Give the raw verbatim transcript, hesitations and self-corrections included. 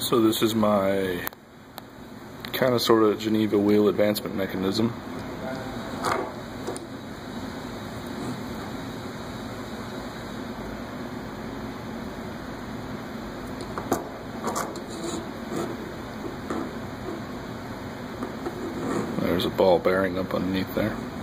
So this is my kind of sort of Geneva wheel advancement mechanism. There's a ball bearing up underneath there.